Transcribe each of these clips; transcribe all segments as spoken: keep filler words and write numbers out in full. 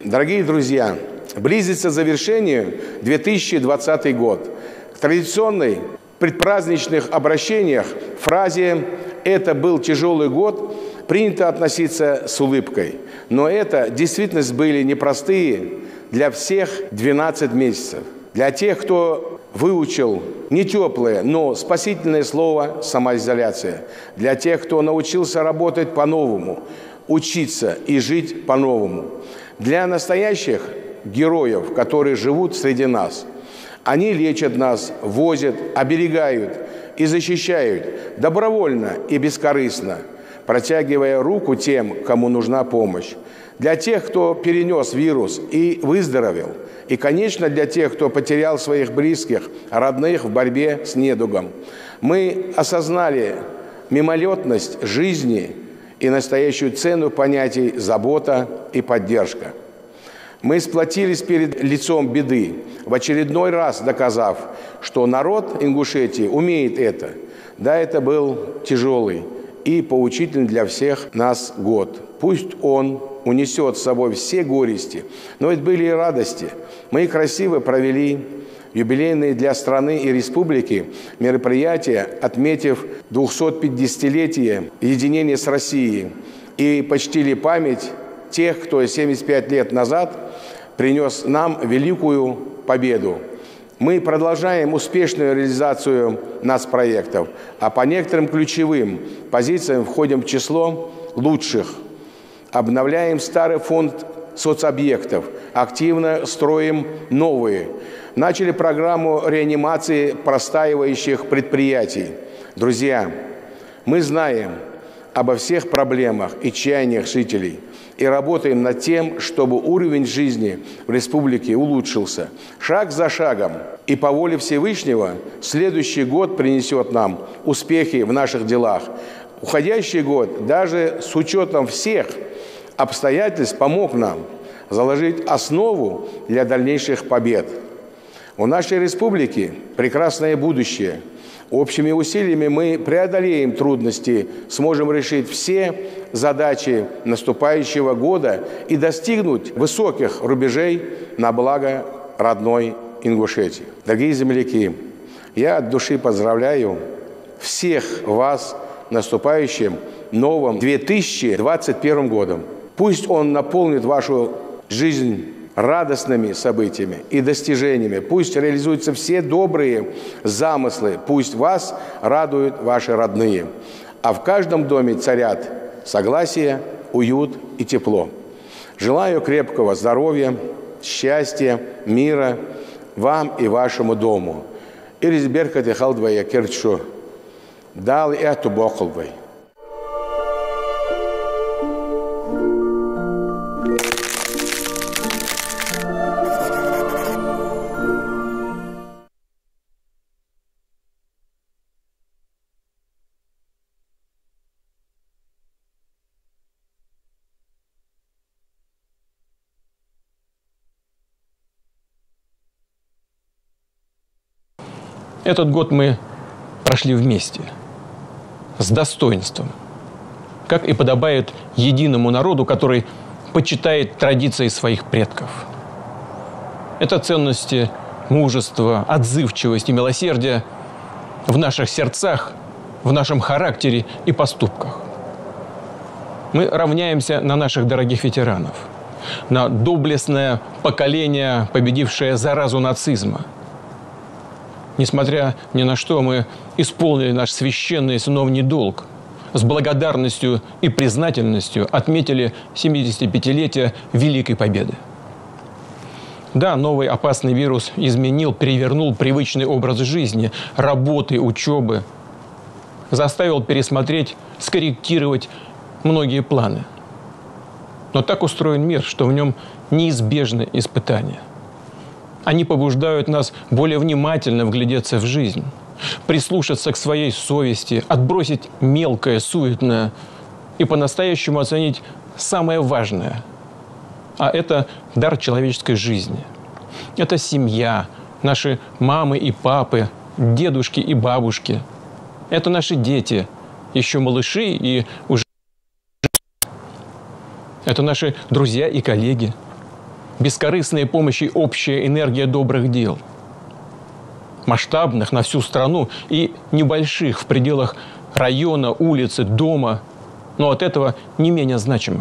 Дорогие друзья, близится завершение две тысячи двадцатый год. К традиционной предпраздничных обращениях фразе «это был тяжелый год» принято относиться с улыбкой. Но это действительность были непростые для всех двенадцать месяцев. Для тех, кто выучил не теплое, но спасительное слово «самоизоляция». Для тех, кто научился работать по-новому, учиться и жить по-новому. Для настоящих героев, которые живут среди нас. Они лечат нас, возят, оберегают и защищают добровольно и бескорыстно, протягивая руку тем, кому нужна помощь. Для тех, кто перенес вирус и выздоровел. И, конечно, для тех, кто потерял своих близких, родных в борьбе с недугом. Мы осознали мимолетность жизни и настоящую цену понятий «забота» и «поддержка». Мы сплотились перед лицом беды, в очередной раз доказав, что народ Ингушетии умеет это. Да, это был тяжелый и поучительный для всех нас год. Пусть он унесет с собой все горести, но ведь были и радости. Мы красиво провели юбилейные для страны и республики мероприятия, отметив двухсотпятидесятилетие единения с Россией и почтили память тех, кто семьдесят пять лет назад принес нам великую победу. Мы продолжаем успешную реализацию нацпроектов, а по некоторым ключевым позициям входим в число лучших. Обновляем старый фонд соцобъектов, активно строим новые. Начали программу реанимации простаивающих предприятий. Друзья, мы знаем обо всех проблемах и чаяниях жителей и работаем над тем, чтобы уровень жизни в республике улучшился. Шаг за шагом. И по воле Всевышнего следующий год принесет нам успехи в наших делах. Уходящий год, даже с учетом всех обстоятельств, помог нам заложить основу для дальнейших побед. У нашей республики прекрасное будущее. Общими усилиями мы преодолеем трудности, сможем решить все задачи наступающего года и достигнуть высоких рубежей на благо родной Ингушетии. Дорогие земляки, я от души поздравляю всех вас с наступающим новым две тысячи двадцать первым годом. Пусть он наполнит вашу жизнь радостными событиями и достижениями. Пусть реализуются все добрые замыслы. Пусть вас радуют ваши родные. А в каждом доме царят согласие, уют и тепло. Желаю крепкого здоровья, счастья, мира вам и вашему дому. И резберкати халдвая керчу. Дал и ату боколвай. Этот год мы прошли вместе, с достоинством, как и подобает единому народу, который почитает традиции своих предков. Это ценности мужества, отзывчивости, милосердия в наших сердцах, в нашем характере и поступках. Мы равняемся на наших дорогих ветеранов, на доблестное поколение, победившее заразу нацизма. Несмотря ни на что, мы исполнили наш священный сыновний долг. С благодарностью и признательностью отметили семидесятипятилетие Великой Победы. Да, новый опасный вирус изменил, перевернул привычный образ жизни, работы, учебы. Заставил пересмотреть, скорректировать многие планы. Но так устроен мир, что в нем неизбежны испытания. Они побуждают нас более внимательно вглядеться в жизнь, прислушаться к своей совести, отбросить мелкое, суетное и по-настоящему оценить самое важное. А это дар человеческой жизни. Это семья, наши мамы и папы, дедушки и бабушки. Это наши дети, еще малыши и уже... Это наши друзья и коллеги. бескорыстная помощь и общая энергия добрых дел. Масштабных на всю страну и небольших в пределах района, улицы, дома, но от этого не менее значимых.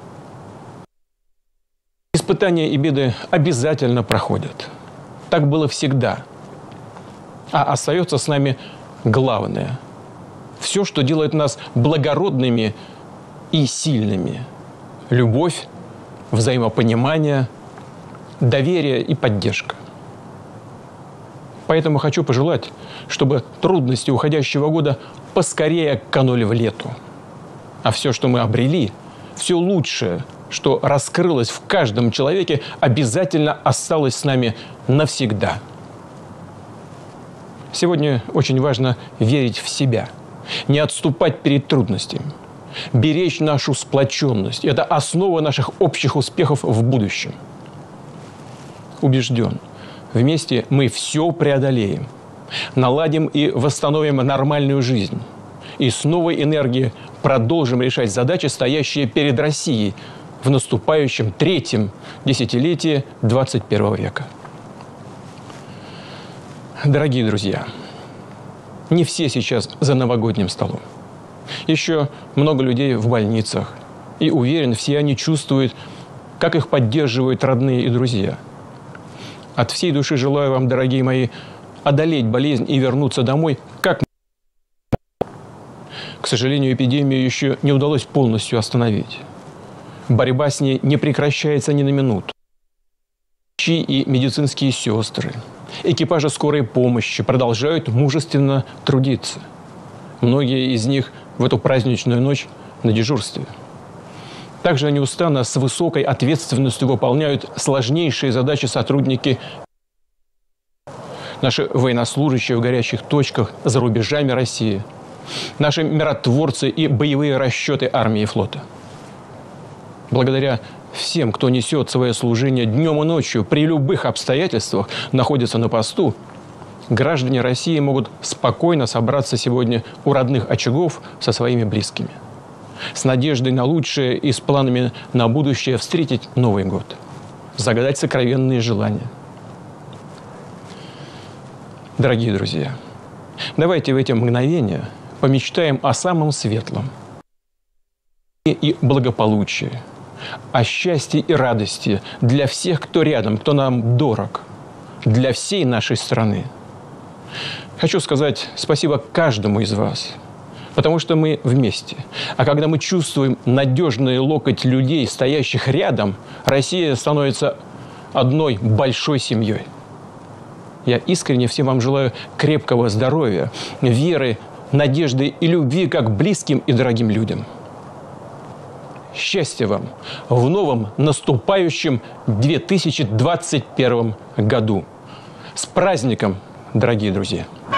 Испытания и беды обязательно проходят. Так было всегда. А остается с нами главное. Все, что делает нас благородными и сильными. Любовь, взаимопонимание, доверие и поддержка. Поэтому хочу пожелать, чтобы трудности уходящего года поскорее канули в лету. А все, что мы обрели, все лучшее, что раскрылось в каждом человеке, обязательно осталось с нами навсегда. Сегодня очень важно верить в себя, не отступать перед трудностями, беречь нашу сплоченность. Это основа наших общих успехов в будущем. Убежден, вместе мы все преодолеем, наладим и восстановим нормальную жизнь. И с новой энергией продолжим решать задачи, стоящие перед Россией в наступающем третьем десятилетии двадцать первого века. Дорогие друзья, не все сейчас за новогодним столом. Еще много людей в больницах. И уверен, все они чувствуют, как их поддерживают родные и друзья. От всей души желаю вам, дорогие мои, одолеть болезнь и вернуться домой как можно. К сожалению, эпидемию еще не удалось полностью остановить. Борьба с ней не прекращается ни на минуту. Врачи и медицинские сестры, экипажи скорой помощи продолжают мужественно трудиться. Многие из них в эту праздничную ночь на дежурстве. Также неустанно с высокой ответственностью выполняют сложнейшие задачи сотрудники, наши военнослужащие в горячих точках за рубежами России, наши миротворцы и боевые расчеты армии и флота. Благодаря всем, кто несет свое служение днем и ночью, при любых обстоятельствах находится на посту, граждане России могут спокойно собраться сегодня у родных очагов со своими близкими. С надеждой на лучшее и с планами на будущее встретить Новый год. Загадать сокровенные желания. Дорогие друзья, давайте в эти мгновения помечтаем о самом светлом и благополучии, о счастье и радости для всех, кто рядом, кто нам дорог, для всей нашей страны. Хочу сказать спасибо каждому из вас, потому что мы вместе. А когда мы чувствуем надежный локоть людей, стоящих рядом, Россия становится одной большой семьей. Я искренне всем вам желаю крепкого здоровья, веры, надежды и любви как близким и дорогим людям. Счастья вам в новом наступающем две тысячи двадцать первом году. С праздником, дорогие друзья!